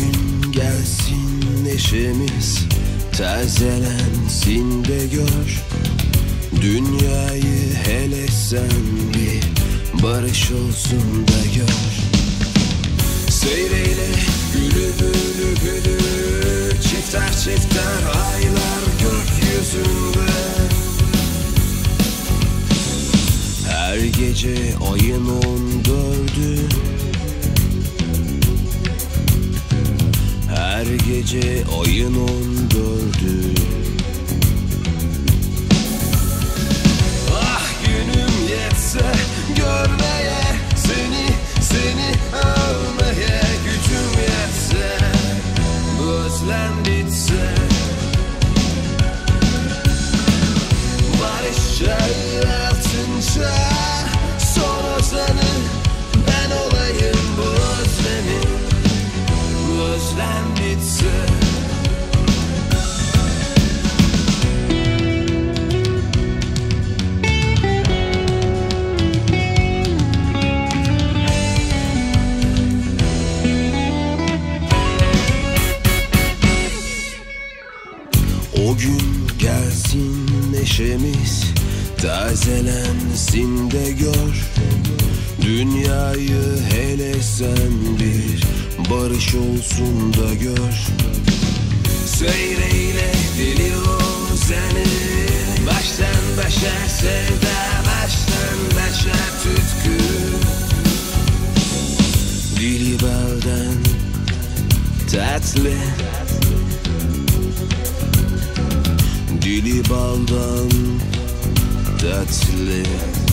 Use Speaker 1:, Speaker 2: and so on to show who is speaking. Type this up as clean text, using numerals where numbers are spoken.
Speaker 1: gün gelsin neşemiz, tazelensin de gör. Dünyayı hele sen bir barış olsun da gör. Seyreyle gülü gülü gülü, çifter çifter aylar gökyüzünde. Her gece ayın 14'ü, her gece ayın 14'ü. Ah günüm yetse görmeye seni, seni ölmeye gücüm yetse, bu özlem bitse, barış çağı altınca son ozanı ben olayım. Bu özlemin, bu özlem bitse. O gün gelsin neşemiz, tazelensin de gör. Dünyayı hele sen bir barış olsun da gör. Seyreyle deli ozanı, baştan başa sevda, baştan başa tutku. Dili baldan tatlı, dili baldan tatlı.